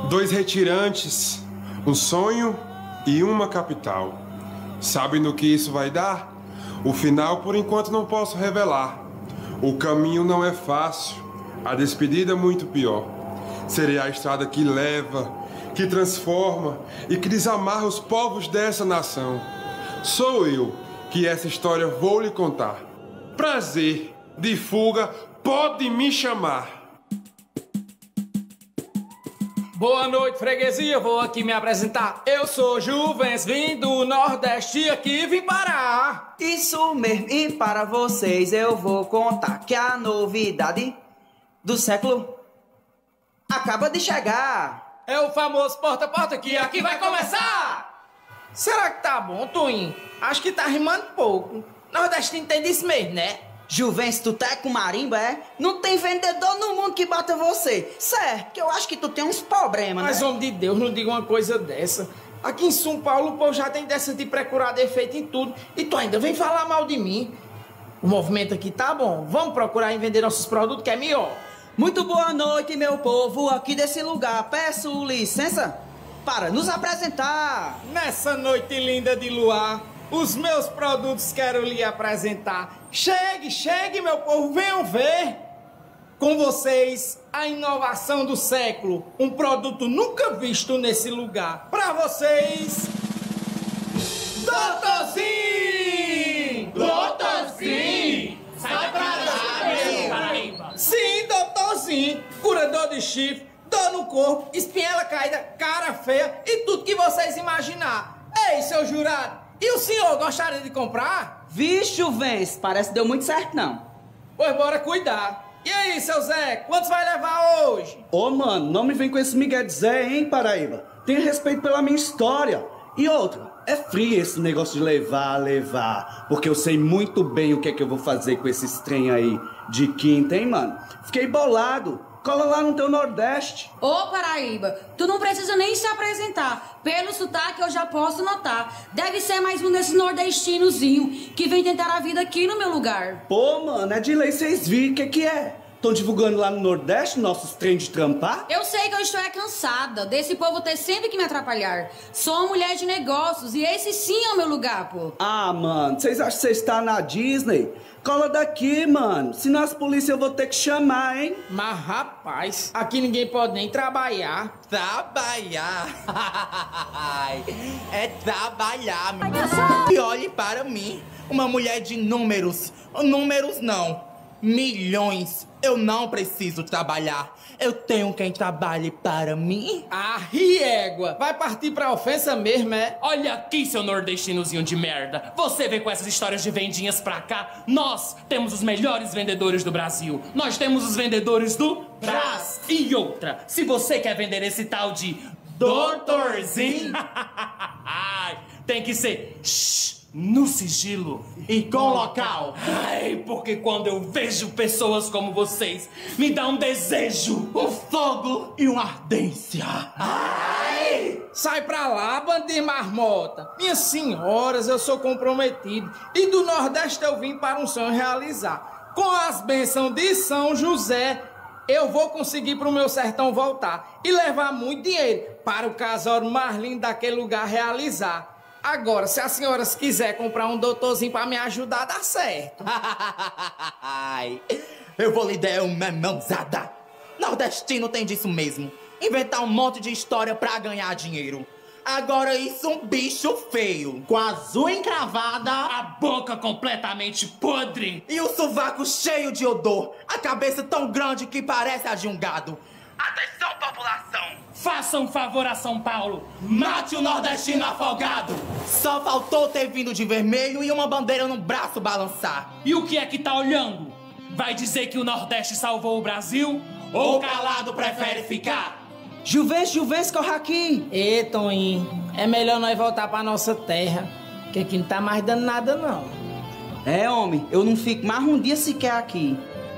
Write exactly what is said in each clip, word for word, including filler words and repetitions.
Dois retirantes, um sonho e uma capital. Sabem no que isso vai dar? O final, por enquanto, não posso revelar. O caminho não é fácil, a despedida é muito pior. Serei a estrada que leva, que transforma e que desamarra os povos dessa nação. Sou eu que essa história vou lhe contar. Prazer, de fuga, pode me chamar. Boa noite, freguesia, vou aqui me apresentar. Eu sou Juvens, vim do Nordeste e aqui vim parar. Isso mesmo, e para vocês eu vou contar que a novidade do século acaba de chegar. É o famoso porta-porta que aqui vai começar. Será que tá bom, Toinho? Acho que tá rimando pouco. Nordestino tem disso mesmo, né? Juvens, tu tá com marimba, é? Não tem vendedor no mundo que bata você. Certo, que eu acho que tu tem uns problemas, Mas, né? homem de Deus, não diga uma coisa dessa. Aqui em São Paulo o povo já tem dessa de procurar defeito em tudo. E tu ainda vem falar mal de mim. O movimento aqui tá bom. Vamos procurar em vender nossos produtos que é melhor. Muito boa noite, meu povo, aqui desse lugar. Peço licença para nos apresentar. Nessa noite linda de luar, os meus produtos quero lhe apresentar. Chegue, chegue, meu povo, venham ver. Com vocês, a inovação do século. Um produto nunca visto nesse lugar. Pra vocês, Doutorzinho! Doutorzinho! Sai pra lá, meu Paraíba! Sim, Doutorzinho, curador de chifre, dor no corpo, espinhela caída, cara feia e tudo que vocês imaginar. Ei, seu jurado, e o senhor gostaria de comprar? Vixe, Juvens, parece que deu muito certo, não. Pois bora cuidar. E aí, seu Zé, quantos vai levar hoje? Ô, mano, não me vem com esse migué de Zé, hein, Paraíba? Tenha respeito pela minha história. E outra, é frio esse negócio de levar, levar. Porque eu sei muito bem o que é que eu vou fazer com esses trem aí de quinta, hein, mano? Fiquei bolado. Cola lá no teu Nordeste. Ô, Paraíba, tu não precisa nem se apresentar. Pelo sotaque eu já posso notar. Deve ser mais um desses nordestinozinhos que vem tentar a vida aqui no meu lugar. Pô, mano, é de lei vocês viram o que é que é. Estão divulgando lá no Nordeste nossos trem de trampar? Eu sei que eu estou é cansada desse povo ter sempre que me atrapalhar. Sou uma mulher de negócios e esse sim é o meu lugar, pô. Ah, mano, vocês acham que você está na Disney? Cola daqui, mano. Senão as polícias eu vou ter que chamar, hein? Mas, rapaz, aqui ninguém pode nem trabalhar. Trabalhar? É trabalhar, meu. E olhe para mim, uma mulher de números. Números não, milhões. Eu não preciso trabalhar. Eu tenho quem trabalhe para mim. Ah, riégua. Vai partir pra ofensa mesmo, é? Olha aqui, seu nordestinozinho de merda. Você vem com essas histórias de vendinhas pra cá. Nós temos os melhores vendedores do Brasil. Nós temos os vendedores do Brás. E outra, se você quer vender esse tal de Doutorzinho, tem que ser shh, no sigilo e com local. Ai, porque quando eu vejo pessoas como vocês, me dá um desejo, um fogo e uma ardência. Ai! Sai pra lá, bando de marmota. Minhas senhoras, eu sou comprometido. E do Nordeste eu vim para um sonho realizar. Com as bênçãos de São José, eu vou conseguir pro meu sertão voltar e levar muito dinheiro para o casório mais lindo daquele lugar realizar. Agora, se as senhoras quiserem comprar um doutorzinho pra me ajudar, dá certo. Eu vou lhe dar uma mãozada. Nordestino tem disso mesmo. Inventar um monte de história pra ganhar dinheiro. Agora isso um bicho feio. Com a unha encravada, a boca completamente podre e o sovaco cheio de odor. A cabeça tão grande que parece a de um gado. Atenção, população! Faça um favor a São Paulo. Mate o nordestino afogado. Só faltou ter vindo de vermelho e uma bandeira no braço balançar. E o que é que tá olhando? Vai dizer que o Nordeste salvou o Brasil? Ou calado prefere ficar? Juvens, Juvens, corre aqui. Ê, Toninho, é melhor nós voltar pra nossa terra, que aqui não tá mais dando nada, não. É, homem, eu não fico mais um dia sequer aqui.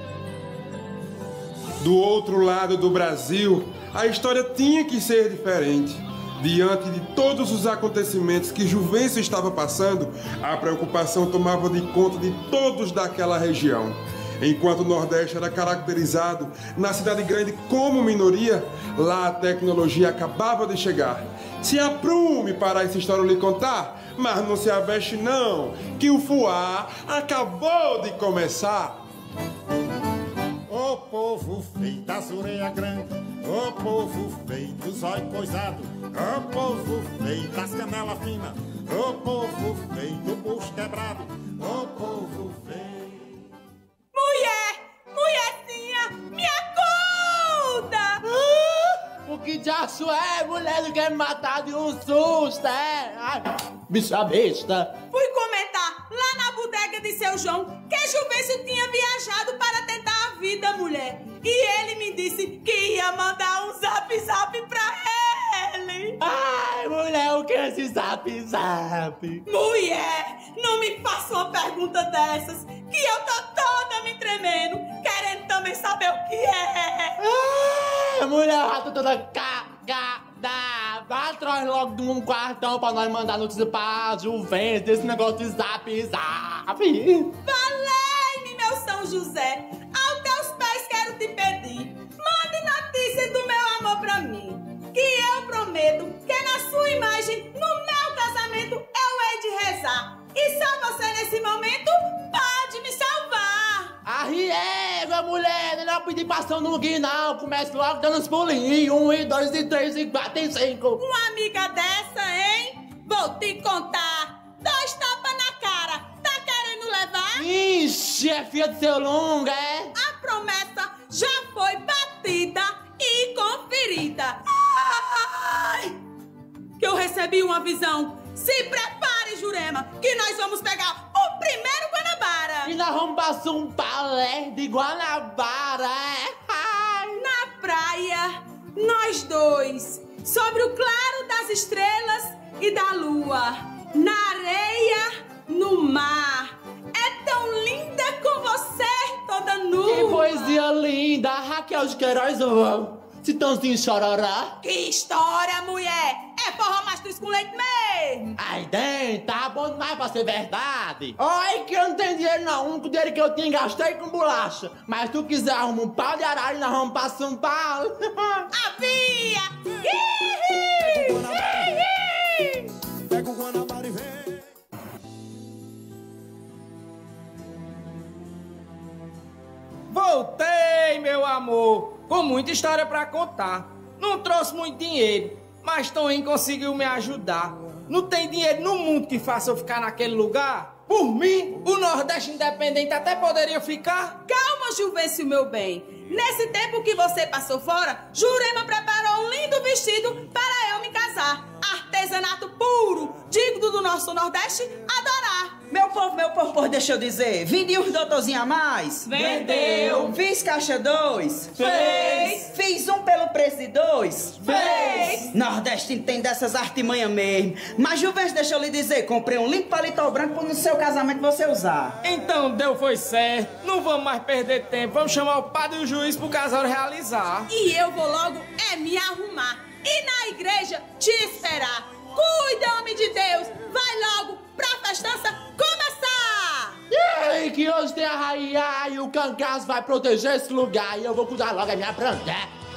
Do outro lado do Brasil, a história tinha que ser diferente. Diante de todos os acontecimentos que Juvencio estava passando, a preocupação tomava de conta de todos daquela região. Enquanto o Nordeste era caracterizado na cidade grande como minoria, lá a tecnologia acabava de chegar. Se aprume para essa história eu lhe contar, mas não se aveste não, que o fuá acabou de começar. Ô povo feito das orelhas grandes, ô povo feito dos olhos coisados, ô povo feito das canelas finas, ô povo feito do bucho quebrado, ô povo feito... Mulher! Mulherzinha! Me acuda! Ah, o que diacho é? Mulher não quer me matar de um susto, é? Ai, bicha besta. Fui comentar lá na bodega de seu João que Juvencio tinha viajado para tentar a vida, mulher. E ele me disse que ia mandar um zap zap pra ele. Ai, mulher, o que é esse zap zap? Mulher, não me faça uma pergunta dessas, que eu tô toda me tremendo, querendo também saber o que é. Ai, mulher, eu tô toda cagada. Vai atrás logo de um quartão pra nós mandar notícia pra Juventus desse negócio de zap zap. Valei-me, meu São José. Aos teus pés quero te pedir, mande notícias do meu amor pra mim, que eu prometo que na sua imagem, no meu casamento, eu hei de rezar. E só você nesse momento pode me salvar. Arriega, mulher, não pedir passão no Gui, não. Comece logo dando os pulinhos. Um, e dois, e três, e quatro, e cinco. Uma amiga dessa, hein? Vou te contar. Dois tapas na cara. Tá querendo levar? Ixi, é filha do seu longa, é? A promessa já foi batida e conferida. Ai! Que eu recebi uma visão. Se prepare, Jurema, que nós vamos pegar o primeiro Guanabara. E nós vamos passar um palé de Guanabara, é? Ai. Na praia, nós dois, sobre o claro das estrelas e da lua, na areia, no mar. É tão linda com você, toda nua. Que poesia linda, Raquel de Queiroz, Citãozinho chororá. Que história, mulher! É forró mastruz com leite mesmo! Ai, dentro, tá bom demais pra ser verdade. Oi, que eu não tenho dinheiro não, o único dinheiro que eu tinha gastei com bolacha. Mas se tu quiser arrumar um pau de arara e nós vamos pra São Paulo. Avia! Pega o Guanabara e vem. Voltei, meu amor, com muita história pra contar. Não trouxe muito dinheiro, mas Toninho conseguiu me ajudar. Não tem dinheiro no mundo que faça eu ficar naquele lugar? Por mim, o Nordeste Independente até poderia ficar. Calma, Juvencio, meu bem. Nesse tempo que você passou fora, Jurema preparou um lindo vestido para eu me casar. Artesanato puro, digno do nosso Nordeste adorar. Meu povo, meu povo, povo, deixa eu dizer. Vendi uns doutorzinhos a mais. Vendeu. Fiz caixa dois. Fez. Fiz um pelo preço de dois. Fez. Nordeste tem dessas artimanhas mesmo. Mas, Juvencio, deixa eu lhe dizer. Comprei um limpo paletó branco para no seu casamento você usar. Então deu, foi certo. Não vamos mais perder tempo. Vamos chamar o padre e o juiz pro casal realizar. E eu vou logo é me arrumar. E na igreja te esperar. Cuida, homem de Deus. Vai logo pra festança começar. E aí, que hoje tem a raia e o cangaço vai proteger esse lugar. E eu vou cuidar logo da minha planta.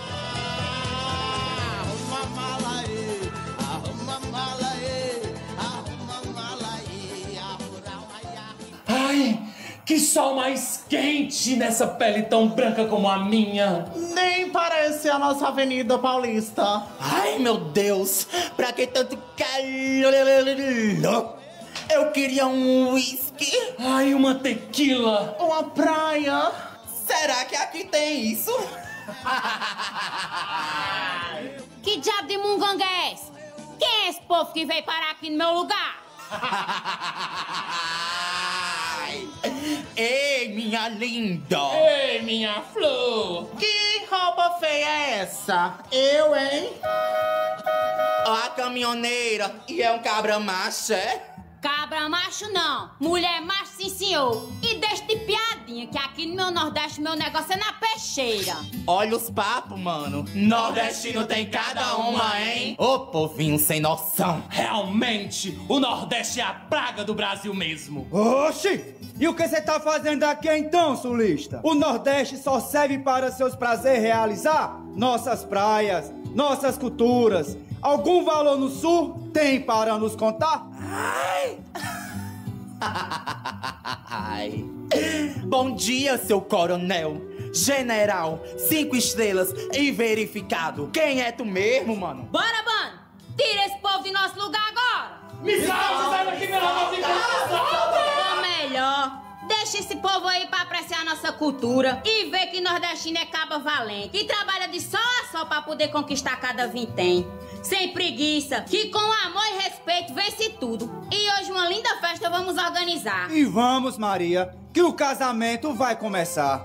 Arruma a mala aí, arruma a mala aí, arruma a mala aí, arruma Ai, que sol mais quente nessa pele tão branca como a minha. Nem parece a nossa Avenida Paulista. Ai, meu Deus, pra que tanto calor? Eu queria um whisky. Ai, uma tequila. Uma praia. Será que aqui tem isso? Que diabo de munganga é esse? Quem é esse povo que veio parar aqui no meu lugar? Ei, minha linda. Ei, minha flor. Que roupa feia é essa? Eu, hein? A caminhoneira e é um cabra macho, é? Cala Cabra macho não, mulher macho sim senhor. E deixa de piadinha, que aqui no meu Nordeste meu negócio é na peixeira. Olha os papos, mano. Nordestino tem cada uma, hein? Ô povinho sem noção. Realmente, o Nordeste é a praga do Brasil mesmo. Oxi! E o que você tá fazendo aqui então, sulista? O Nordeste só serve para seus prazeres realizar? Nossas praias, nossas culturas. Algum valor no Sul tem para nos contar? Ai! Ai. Bom dia, seu coronel, general, cinco estrelas e verificado. Quem é tu mesmo, mano? Bora, mano! Tira esse povo de nosso lugar agora! Me salve, sai daqui, meu amor! Ou melhor, deixa esse povo aí pra apreciar a nossa cultura e ver que nordestino é caba valente e trabalha de sol a sol pra poder conquistar cada vintém. Sem preguiça, que com amor e respeito vence tudo. E hoje uma linda festa vamos organizar. E vamos, Maria, que o casamento vai começar.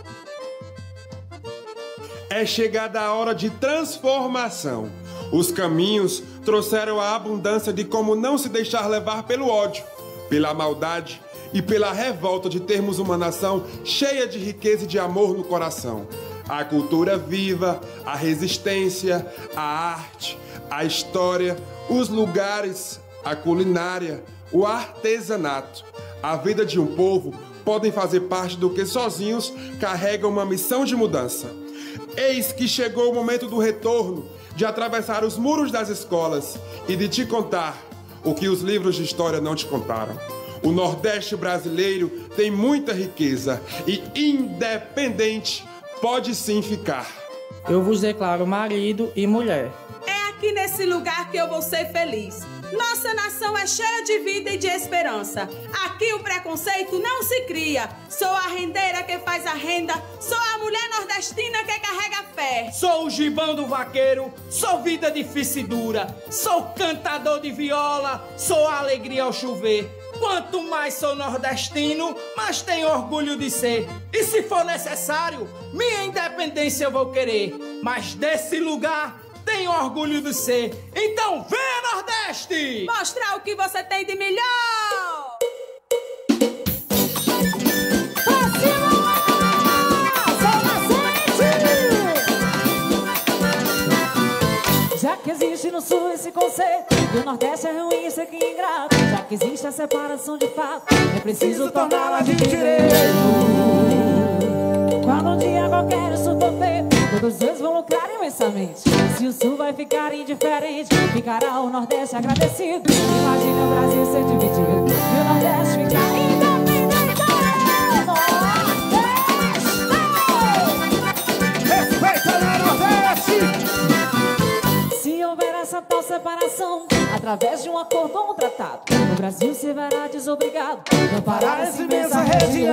É chegada a hora de transformação. Os caminhos trouxeram a abundância de como não se deixar levar pelo ódio, pela maldade e pela revolta de termos uma nação cheia de riqueza e de amor no coração. A cultura viva, a resistência, a arte, a história, os lugares, a culinária, o artesanato. A vida de um povo podem fazer parte do que sozinhos carregam uma missão de mudança. Eis que chegou o momento do retorno, de atravessar os muros das escolas e de te contar o que os livros de história não te contaram. O Nordeste brasileiro tem muita riqueza e, independente, pode sim ficar. Eu vos declaro marido e mulher. É aqui nesse lugar que eu vou ser feliz. Nossa nação é cheia de vida e de esperança. Aqui o preconceito não se cria. Sou a rendeira que faz a renda. Sou a mulher nordestina que carrega fé. Sou o gibão do vaqueiro. Sou vida difícil e dura. Sou cantador de viola. Sou a alegria ao chover. Quanto mais sou nordestino, mais tenho orgulho de ser. E se for necessário, minha independência eu vou querer. Mas desse lugar tenho orgulho de ser. Então venha, Nordeste! Mostrar o que você tem de melhor! Pra cima! Já que existe no Sul esse conceito e o Nordeste é ruim, isso aqui é ingrato. Já que existe a separação de fato, é preciso torná-la de direito. Quando um dia qualquer o Sul for feito, todos os dois vão lucrar imensamente. Se o Sul vai ficar indiferente, ficará o Nordeste agradecido. Imagina o Brasil ser dividido e o Nordeste ficar independente. Nordeste! Respeita o Nordeste! Se houver essa tal separação, através de um acordo ou um tratado, o Brasil se verá desobrigado a amparar essa imensa região.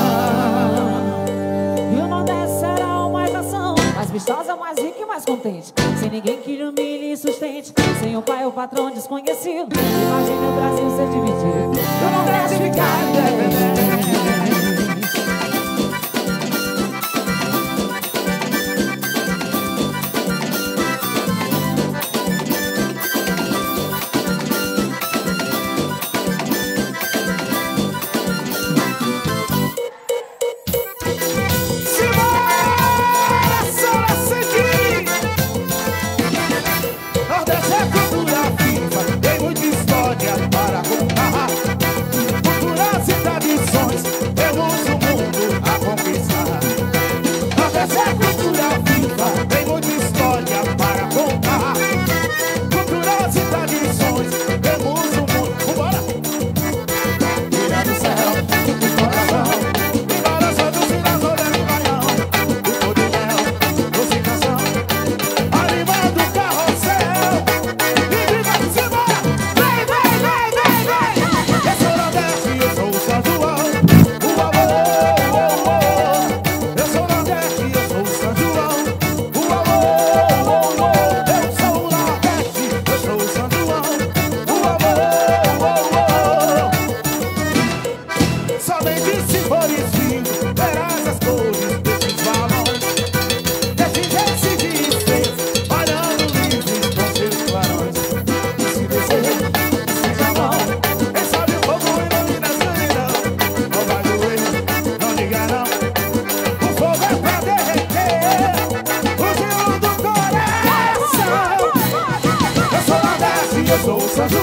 E o Nordeste será o mais nação, mais vistosa, mais rica e mais contente, sem ninguém que lhe humilhe e sustente, sem o pai ou patrão desconhecido. Imagine o Brasil ser dividido e o Nordeste ficar independente. Culturas e tradições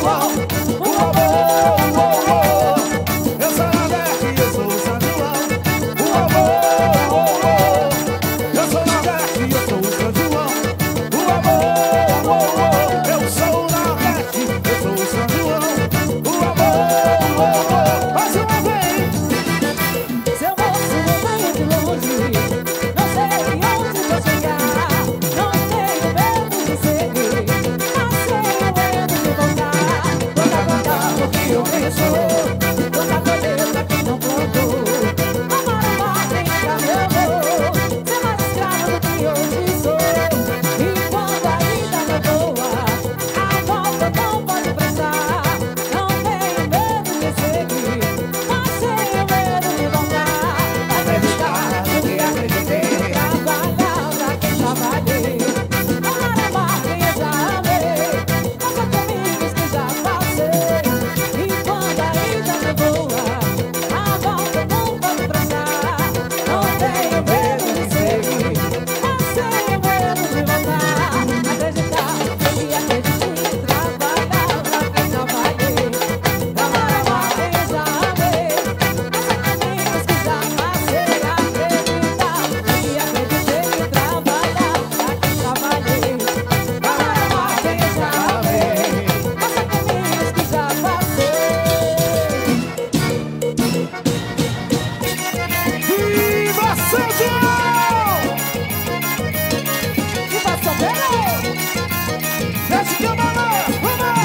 João. O amor, o amor. Eu sou Nordeste, eu sou São João. O amor, o amor. Eu sou Nordeste, eu sou São João. O amor, o amor. Eu sou Nordeste, eu sou São João. O amor, o amor. Mais uma vez. Seu moço, eu venho de longe, não sei onde vou chegar. Não tenho medo de seguir, mas tenho medo de voltar. Toda voltar o que eu penso, toda colher pra quem não plantou. Amar uma quem já me amou, ser mais escravo do que hoje sou. E quando a vida não voa, a volta não pode prestar. Não tenho medo de seguir, mas tenho medo de voltar. Acreditar no que acreditei, trabalhar pra quem trabalhei. Amar amar quem eu já amei, passar caminhos que já passei. E quando a vida me voa, a volta não pode prestar. Não tenho medo de seguir, mas tenho medo de voltar. Acreditar no que acreditei, trabalhar pra quem trabalhei. Amar amar quem eu já amei, passar caminhos que já passei. Acreditar no que acreditei, trabalhar pra quem trabalhei. Amar amar quem eu já amei, passar caminhos que já passei. Viva São João! Viva São Pedro! Desce camarão, vamos lá!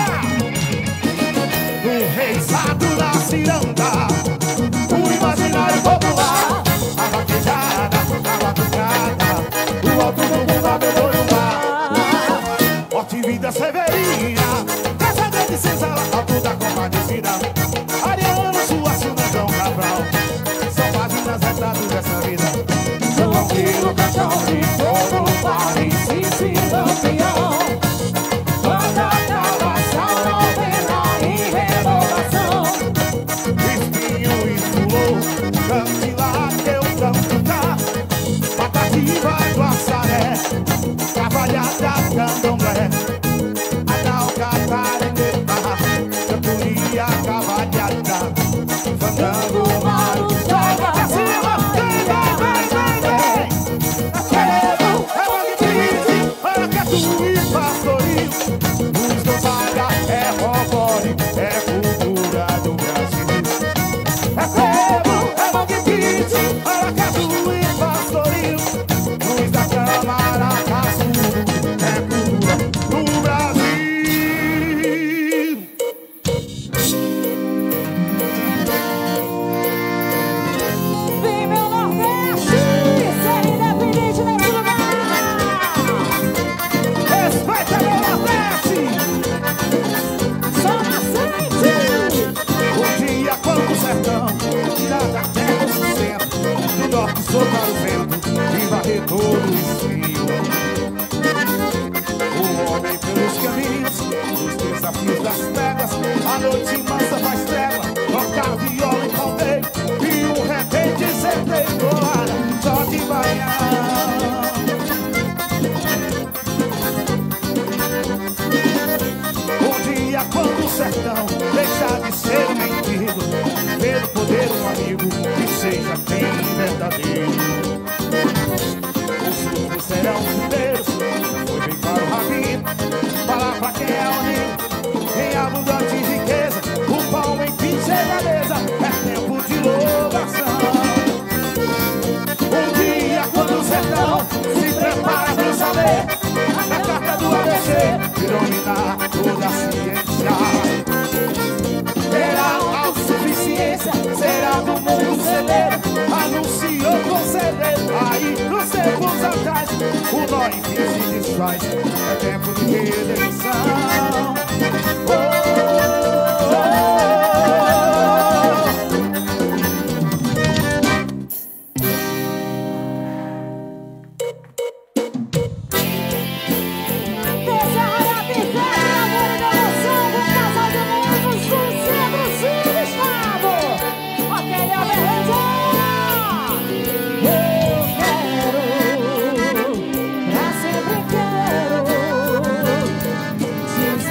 No reisado da ciranda, o imaginário popular, a vaquejada, a batucada, o alto do mundo abelou no bar. Morte e vida severina, casa de senzala, alto da compadecida. Ariano, Suaço, Negão, Cabral, são páginas retratos dessa vida. João Quilo, cachorro de fogo, Paris, se campeão. Quando acaba essa novela e renovação, Espinho e fulô, cante lá que eu canto cá. Patativa do Assaré, cavalhada, candomblé. Anal, catarineta, cantoria, cavalhada. Fandango, Mauro, joga pra cima, vem, vai, vai, vai, vem. Quero, é bandido, maracatu e pastorinho. Luz Gonzaga é robore, é cultura do Brasil. É povo, é bandido, maracatu e pastorinho. Luz da Câmara, Caçudo, é cultura do Brasil. vem meu Nordeste, ser independente nesse lugar. Respeita meu Nordeste! Só nascente. Um dia quando o sertão tirar da terra o sustento, do norte soprar o vento e varrer todo o estrio. O homem pelos caminhos, os desafios das pedras, a noite mansa faz treva, tocar viola e ponteio, e um repente sempre colada, só de Baião. Um dia quando o sertão deixar de ser um mendigo, ver o poder um amigo que seja bem verdadeiro. Os surdos serão fundeiros, foi bem para o rabinho, falar pra quem é unido, em abundante riqueza, o pão em pizza e na mesa, é tempo de louvação. Um dia quando o sertão se prepara pra saber, na carta do A B C, de dominar toda a ciência. Terá autossuficiência, será do mundo celeiro, anunciou com celeiro, aí nos tempos atrás, o nó em que se desfaz, é tempo de redenção. Oh, oh, Terceira Picanha, amor e devoção, com casal de noivos do centro-sul do estado. Ok, a beleza. Eu quero, pra sempre quero, te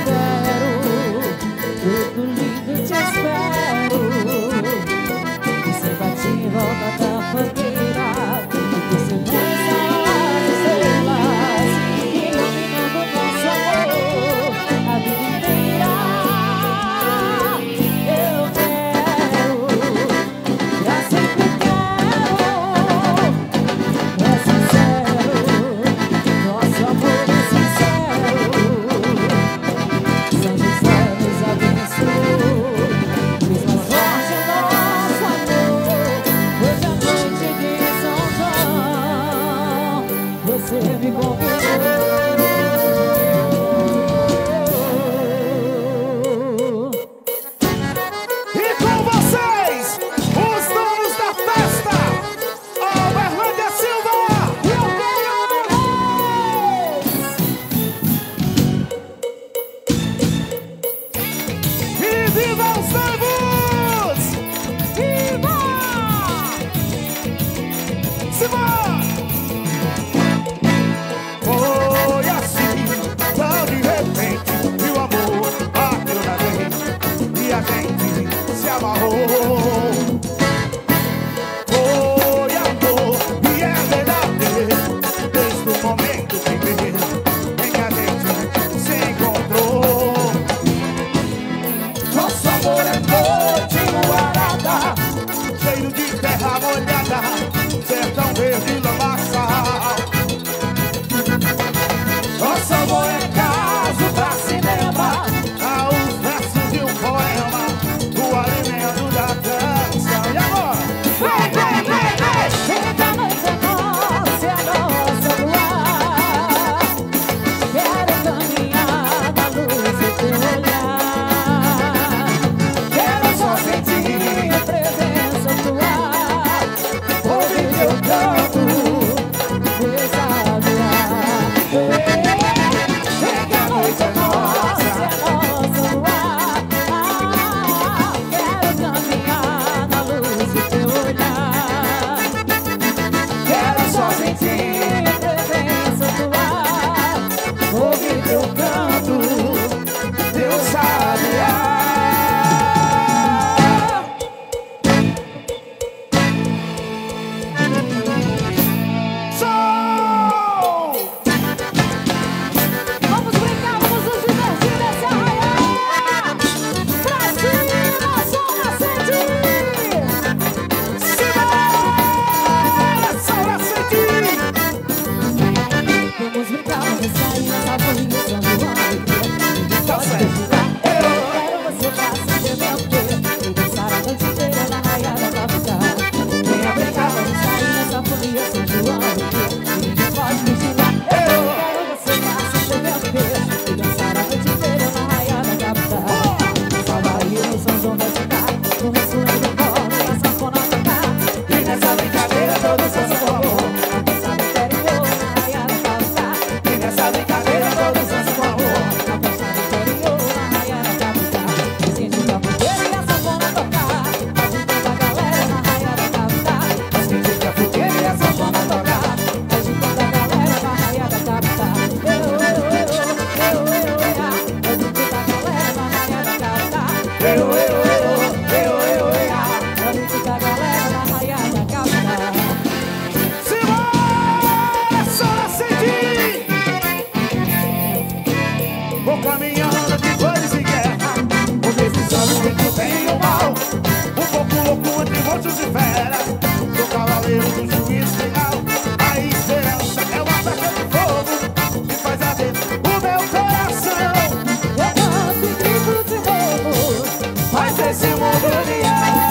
vou caminhando de flores e guerra. Vou deslizando entre o bem e o mal, um pouco louco entre monstros e feras. Sou cavaleiro do juízo final. A esperança é uma flecha de fogo que faz arder o meu coração. Eu canto e grito de novo, faz esse mundo brilhar.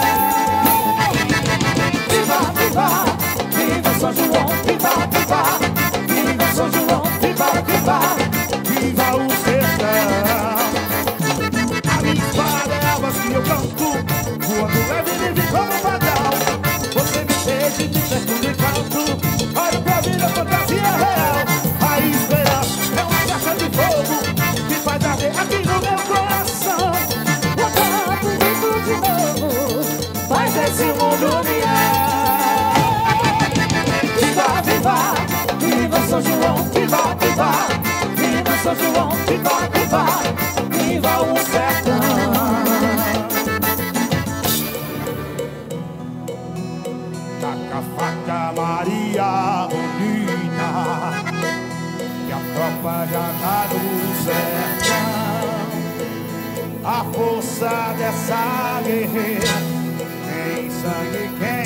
Viva, viva, viva São João, viva, viva, viva São João, viva, viva, viva o sertão. A minha espada é a voz que eu canto, voando leve e livre como um padrão. Você me deixe de certo de canto, olha pra vida, fantasia real. A esperança é uma flecha de fogo que faz arder aqui no meu coração. Eu canto e grito de novo, faz esse mundo brilhar. Viva, viva, viva São João, viva, viva, viva São João, viva, viva, viva o sertão. Taca a faca, Maria Bonita, e a tropa já tá no sertão. A força dessa guerreira tem sangue quente.